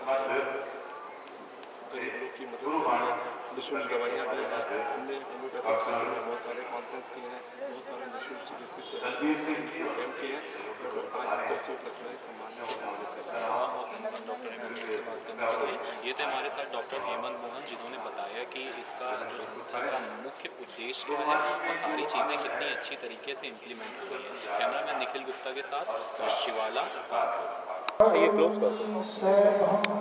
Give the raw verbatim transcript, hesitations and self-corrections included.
गरीबों की मदद कर रही है, निःशुल्क दवाइयाँ दी हैं। हमने होम्योपैथिक सेंटर में बहुत सारे कॉन्फ्रेंस किए हैं, बहुत सारे निःशुल्क चिकित्सीय सेवा कैंप किए हैं और आज दो सौ प्रतिशत सम्मान में मदद कर रहे हैं। बहुत धन्यवाद डॉक्टर हेमंत मोहन से बात करने के लिए। ये थे हमारे साथ डॉक्टर हेमंत मोहन, जिन्होंने बताया कि इसका जो संस्था का मुख्य उद्देश्य क्या है और सारी चीज़ें कितनी अच्छी तरीके से इम्प्लीमेंट हुई हैं। कैमरामैन निखिल गुप्ता के साथ शिवाला, कानपुर। ये क्लोज कर दो।